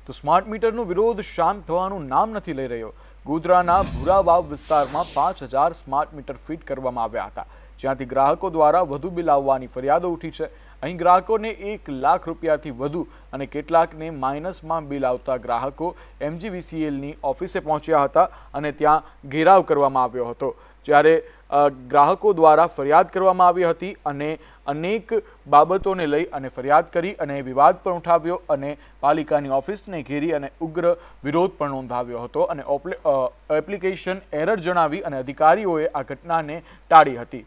તો સ્માર્ટ મીટરનો વિરોધ શાંત થવાનું નામ નથી લઈ રહ્યો। ગોધરાના ભૂરાવાવ વિસ્તારમાં 5000 સ્માર્ટ મીટર ફિટ કરવામાં આવ્યા હતા, જ્યાંથી ગ્રાહકો દ્વારા વધુ બિલ આવવાની ફરિયાદો ઉઠી છે। અહીં ગ્રાહકોને 1 લાખ રૂપિયાથી વધુ અને કેટલાકને માઇનસમાં બિલ આવતા ગ્રાહકો MGVCLની ઓફિસે પહોંચ્યા હતા અને ત્યાં ઘેરાવ કરવામાં આવ્યો હતો, જ્યારે ગ્રાહકો દ્વારા ફરિયાદ કરવામાં આવી હતી અને અનેક બાબતોને લઈ અને ફરિયાદ કરી અને વિવાદ પણ ઉઠાવ્યો અને પાલિકાની ઓફિસને ઘેરી અને ઉગ્ર વિરોધ પણ નોંધાવ્યો હતો અને એપ્લિકેશન એરર જણાવી અને અધિકારીઓએ આ ઘટનાને ટાળી હતી।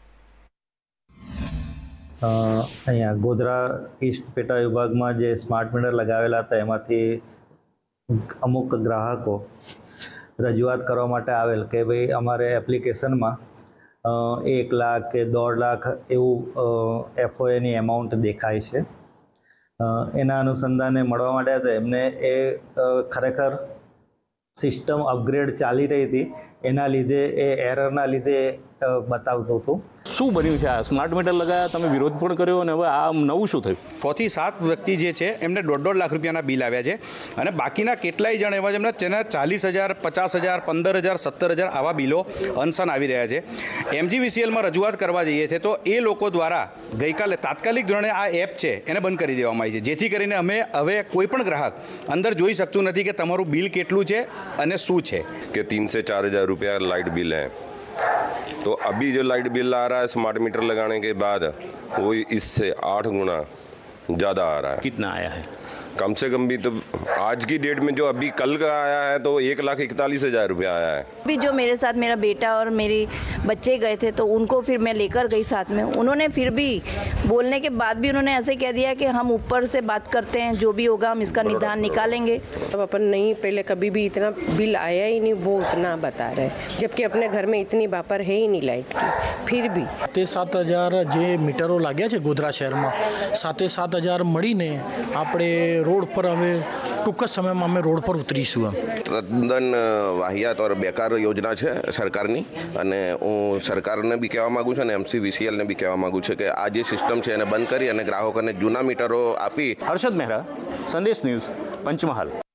અહીંયા ગોધરા ઈસ્ટ પેટા વિભાગમાં જે સ્માર્ટ મીટર લગાવેલા હતા એમાંથી અમુક ગ્રાહકો રજૂઆત કરવા માટે આવેલ કે ભાઈ અમારે એપ્લિકેશનમાં 1 લાખ કે 1.5 લાખ એવું FOAની એમાઉન્ટ દેખાય છે। એના અનુસંધાને મળવા માટે હતા એમને એ ખરેખર સિસ્ટમ અપગ્રેડ ચાલી રહી હતી, એના લીધે એ એરરના લીધે બતાવતું હતું। શું બન્યું છે? આ સ્માર્ટ મીટર લગાવ્યા, તમે વિરોધ પણ કર્યો અને હવે આ નવું શું થયું? 6 થી 7 વ્યક્તિ જે છે એમને 1.5 લાખ રૂપિયાના બિલ આવ્યા છે અને બાકીના કેટલાય જણ એવા જેમને 40,000, 50,000, 15,000, 17,000 આવા બિલો અનશન આવી રહ્યા છે। MGVCLમાં રજૂઆત કરવા જઈએ છીએ તો એ લોકો દ્વારા ગઈકાલે તાત્કાલિક ધોરણે આ એપ છે એને બંધ કરી દેવામાં આવી છે, જેથી કરીને અમે હવે કોઈ પણ ગ્રાહક અંદર જોઈ શકતું નથી કે તમારું બિલ કેટલું છે અને શું છે। कि 3 से 4,000 रुपया लाइट बिल है, तो अभी जो लाइट बिल आ रहा है स्मार्ट मीटर लगाने के बाद वो इससे 8 गुना ज़्यादा आ रहा है। कितना आया है? कम से कम भी तो आज की डेट में जो अभी कल का आया है तो 1,41,000 रुपया आया है। अभी जो मेरे साथ मेरा बेटा और मेरी बच्चे गए थे तो उनको फिर मैं लेकर गई साथ में, उन्होंने फिर भी बोलने के बाद भी उन्होंने ऐसे कह दिया कि हम ऊपर से बात करते हैं, जो भी होगा हम इसका निदान निकालेंगे। अब अपन नहीं, पहले कभी भी इतना बिल आया ही नहीं, वो उतना बता रहे, जबकि अपने घर में इतनी बापर है ही नहीं लाइट की, फिर भी 7,000 જે મીટરો લાગ્યા છે ગોધરા શહેરમાં, 7,000 મળીને આપણે રોડ પર હવે ટૂંક જ સમયમાં અમે રોડ પર ઉતરીશું। તદ્દન વાહિયાત और બેકાર યોજના છે સરકારની અને હું સરકારને બી કહેવા માગું છું અને MGVCLને બી કહેવા માગું છું કે આ જે સિસ્ટમ છે એને બંધ કરી અને ગ્રાહકોને જૂના મીટરો આપી। હર્ષદ મહેરા, સંદેશ ન્યૂઝ, પંચમહાલ।